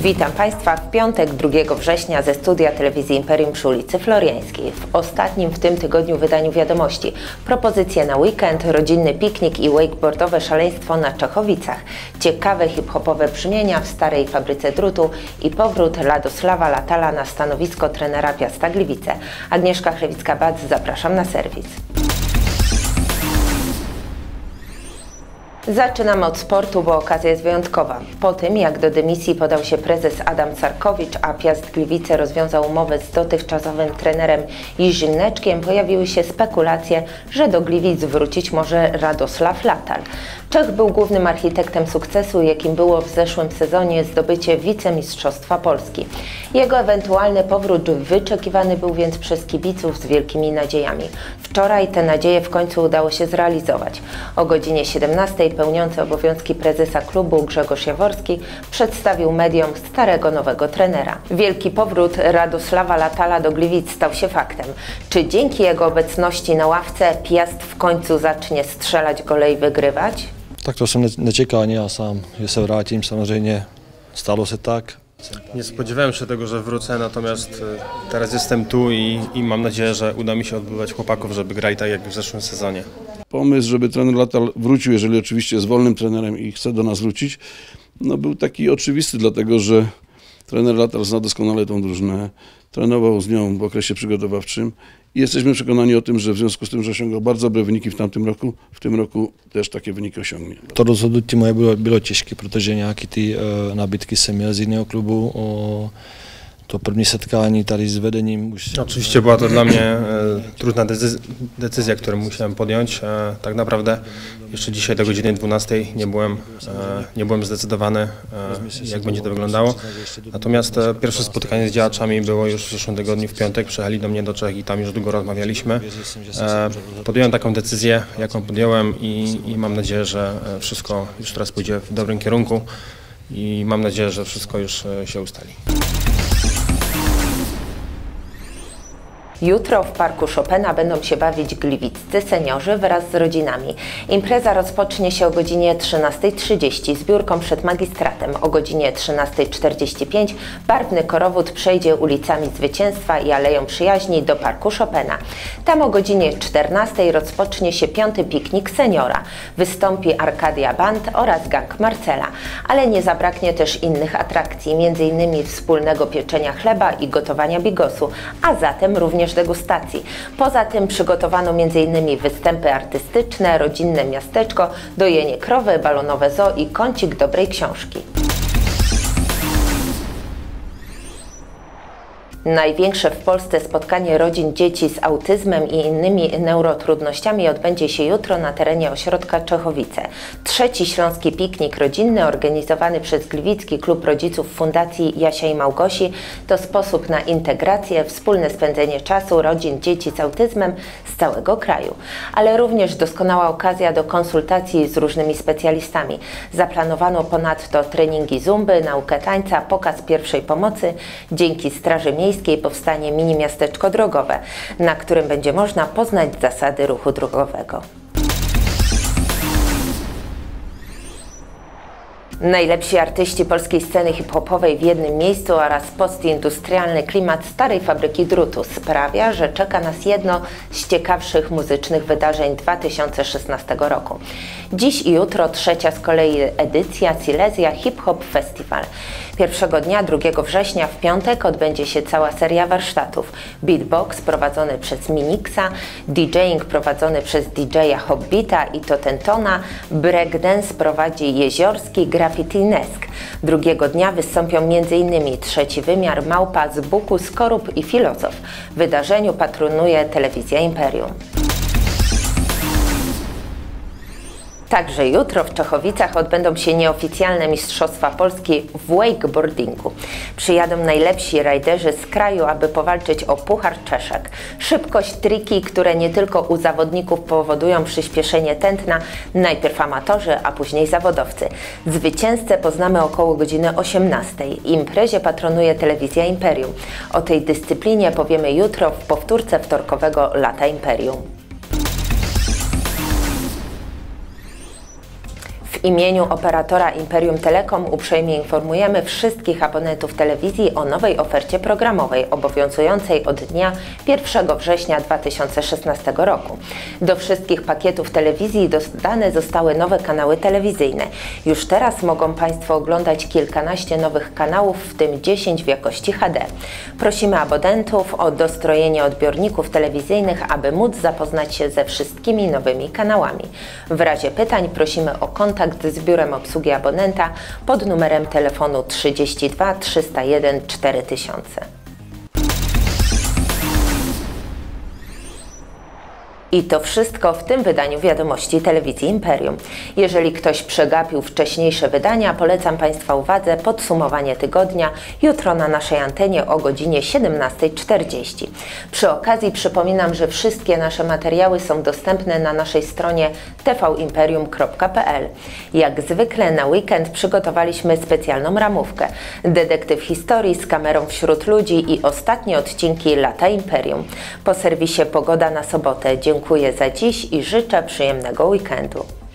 Witam Państwa w piątek 2 września ze studia telewizji Imperium przy ulicy Floriańskiej. W ostatnim w tym tygodniu wydaniu wiadomości. Propozycje na weekend, rodzinny piknik i wakeboardowe szaleństwo na Czechowicach. Ciekawe hip-hopowe brzmienia w starej fabryce drutu i powrót Radosława Latala na stanowisko trenera Piasta Gliwice. Agnieszka Chlewicka-Bac, zapraszam na serwis. Zaczynamy od sportu, bo okazja jest wyjątkowa. Po tym, jak do dymisji podał się prezes Adam Carkowicz, a Piast Gliwice rozwiązał umowę z dotychczasowym trenerem Jirzym Neczkiem, pojawiły się spekulacje, że do Gliwic wrócić może Radosław Latal. Czech był głównym architektem sukcesu, jakim było w zeszłym sezonie zdobycie wicemistrzostwa Polski. Jego ewentualny powrót wyczekiwany był więc przez kibiców z wielkimi nadziejami. Wczoraj te nadzieje w końcu udało się zrealizować. O godzinie 17 pełniący obowiązki prezesa klubu Grzegorz Jaworski przedstawił mediom starego nowego trenera. Wielki powrót Radosława Latala do Gliwic stał się faktem. Czy dzięki jego obecności na ławce Piast w końcu zacznie strzelać gole i wygrywać? Tak to jsem nečekal ani ja sám, že se vrátím, samozřejmě stalo se tak. Nie spodziewałem się tego, że wrócę, natomiast teraz jestem tu i mam nadzieję, że uda mi się odbywać chłopaków, żeby grali tak jak w zeszłym sezonie. Pomysł, żeby trener Latal wrócił, jeżeli oczywiście jest wolnym trenerem i chce do nas wrócić, no był taki oczywisty, dlatego że trener Latal zna doskonale tą drużynę, trenował z nią w okresie przygotowawczym i jesteśmy przekonani o tym, że w związku z tym, że osiągał bardzo dobre wyniki w tamtym roku, w tym roku też takie wyniki osiągnie. To rozhodnutí moje bylo těžké, protože nějaký ty nabídky jsem měl z jiného klubu. To první setkání tady s vedením už... Oczywiście była to dla mnie trudna decyzja, którą musiałem podjąć. Tak naprawdę jeszcze dzisiaj do godziny 12 nie byłem zdecydowany, jak będzie to wyglądało. Natomiast pierwsze spotkanie z działaczami było już w zeszłym tygodniu w piątek. Przyjechali do mnie do Czech i tam już długo rozmawialiśmy. Podjąłem taką decyzję, jaką podjąłem i mam nadzieję, że wszystko już teraz pójdzie w dobrym kierunku i mam nadzieję, że wszystko już się ustali. Jutro w Parku Chopina będą się bawić gliwiccy seniorzy wraz z rodzinami. Impreza rozpocznie się o godzinie 13:30 zbiórką przed magistratem. O godzinie 13:45 barwny korowód przejdzie ulicami Zwycięstwa i Aleją Przyjaźni do Parku Chopina. Tam o godzinie 14:00 rozpocznie się 5. piknik seniora. Wystąpi Arkadia Band oraz Gang Marcela. Ale nie zabraknie też innych atrakcji, m.in. wspólnego pieczenia chleba i gotowania bigosu, a zatem również degustacji. Poza tym przygotowano m.in. występy artystyczne, rodzinne miasteczko, dojenie krowy, balonowe zoo i kącik dobrej książki. Największe w Polsce spotkanie rodzin dzieci z autyzmem i innymi neurotrudnościami odbędzie się jutro na terenie ośrodka Czechowice. 3. Śląski Piknik Rodzinny organizowany przez Gliwicki Klub Rodziców Fundacji Jasia i Małgosi to sposób na integrację, wspólne spędzenie czasu rodzin dzieci z autyzmem z całego kraju, ale również doskonała okazja do konsultacji z różnymi specjalistami. Zaplanowano ponadto treningi zumby, naukę tańca, pokaz pierwszej pomocy. Dzięki Straży Miejskiej powstanie mini miasteczko drogowe, na którym będzie można poznać zasady ruchu drogowego. Najlepsi artyści polskiej sceny hip-hopowej w jednym miejscu oraz postindustrialny klimat starej fabryki drutu sprawia, że czeka nas jedno z ciekawszych muzycznych wydarzeń 2016 roku. Dziś i jutro 3. z kolei edycja Silesia Hip Hop Festival. Pierwszego dnia, 2 września w piątek odbędzie się cała seria warsztatów. Beatbox prowadzony przez Minixa, DJing prowadzony przez DJ-a Hobbita i Totentona, breakdance prowadzi Jeziorski, Graffiti Nesk. Drugiego dnia wystąpią m.in. Trzeci Wymiar, Małpa, Zbuku, Skorup i Filozof. Wydarzeniu patronuje telewizja Imperium. Także jutro w Czechowicach odbędą się nieoficjalne Mistrzostwa Polski w wakeboardingu. Przyjadą najlepsi rajderzy z kraju, aby powalczyć o Puchar Czeszek. Szybkość, triki, które nie tylko u zawodników powodują przyspieszenie tętna, najpierw amatorzy, a później zawodowcy. Zwycięzcę poznamy około godziny 18:00. Imprezie patronuje telewizja Imperium. O tej dyscyplinie powiemy jutro w powtórce wtorkowego Lata Imperium. W imieniu operatora Imperium Telekom uprzejmie informujemy wszystkich abonentów telewizji o nowej ofercie programowej obowiązującej od dnia 1 września 2016 roku. Do wszystkich pakietów telewizji dodane zostały nowe kanały telewizyjne. Już teraz mogą Państwo oglądać kilkanaście nowych kanałów, w tym 10 w jakości HD. Prosimy abonentów o dostrojenie odbiorników telewizyjnych, aby móc zapoznać się ze wszystkimi nowymi kanałami. W razie pytań prosimy o kontakt z biurem obsługi abonenta pod numerem telefonu 32 301 4000. I to wszystko w tym wydaniu wiadomości telewizji Imperium. Jeżeli ktoś przegapił wcześniejsze wydania, polecam Państwa uwadze podsumowanie tygodnia jutro na naszej antenie o godzinie 17:40. Przy okazji przypominam, że wszystkie nasze materiały są dostępne na naszej stronie tvimperium.pl. Jak zwykle na weekend przygotowaliśmy specjalną ramówkę. Detektyw historii z kamerą wśród ludzi i ostatnie odcinki Lata Imperium. Po serwisie Pogoda na sobotę. Dziękuję za dziś i życzę przyjemnego weekendu.